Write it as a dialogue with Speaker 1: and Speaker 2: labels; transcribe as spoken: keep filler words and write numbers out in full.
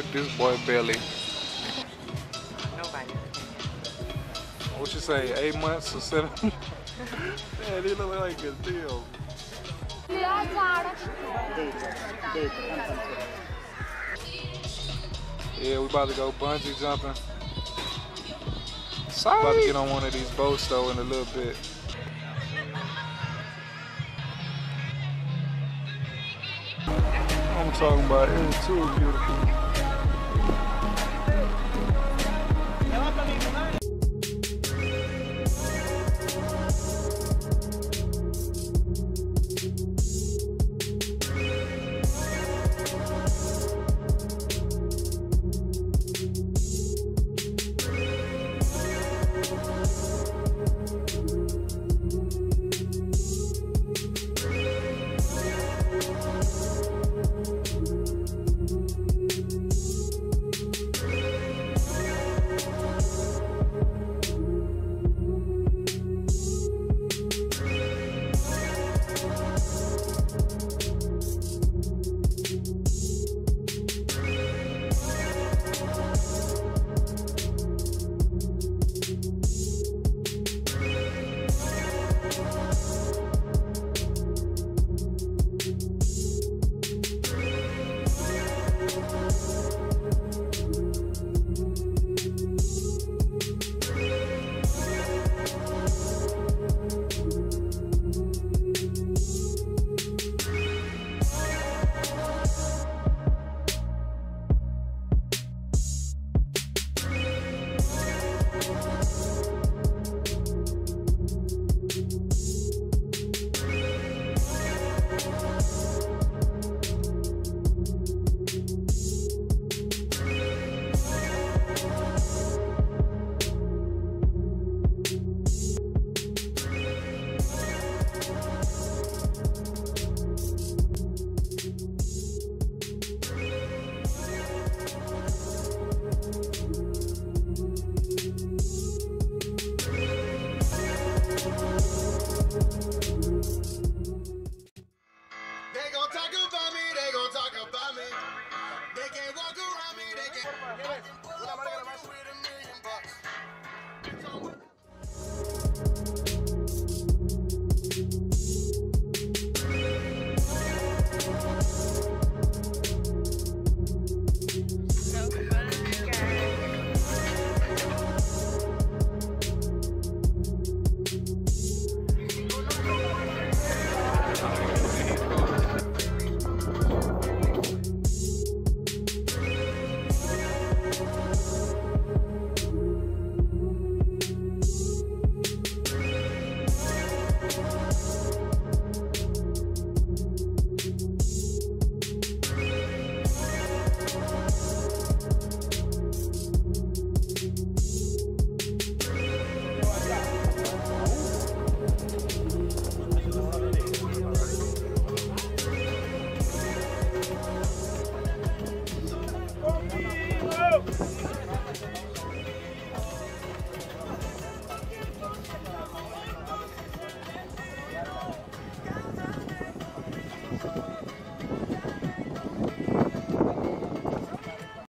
Speaker 1: at this boy belly.
Speaker 2: Nobody.
Speaker 1: What you say, eight months or seven? Man, he look like a deal. Yeah, we about to go bungee jumping. Sorry. About to get on one of these boats though in a little bit. I'm talking about it was too beautiful.
Speaker 3: With a million bucks.